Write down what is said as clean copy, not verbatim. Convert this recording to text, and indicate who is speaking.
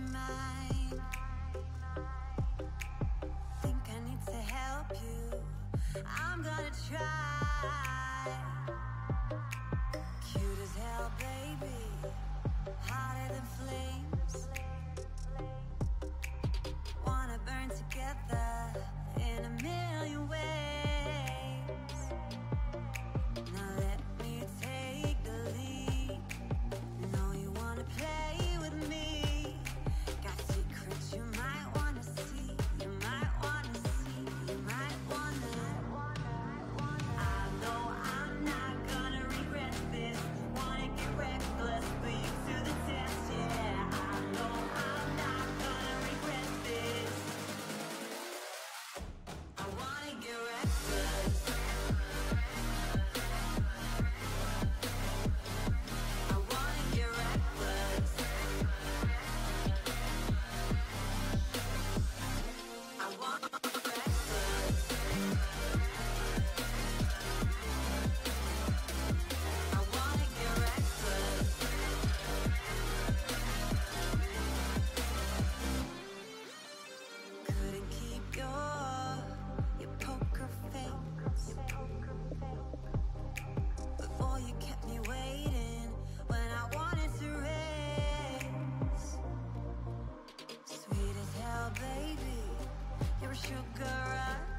Speaker 1: mine. Think I need to help you. I'm gonna try. Cute as hell, baby, hotter than flames. Wanna burn together in a million ways. Now let me take the lead. Know you wanna play with me. Got secrets you might wanna see. You might wanna see. You might wanna. I know I'm not gonna regret this. Wanna get reckless, put you to the test, yeah. I know I'm not gonna regret this. I wanna get reckless. I wanna get reckless. I wanna get reckless. I wanna get reckless. Couldn't keep your poker face. But boy, you kept me waiting when I wanted to race. Sweet as hell, baby, you're a sugar rush.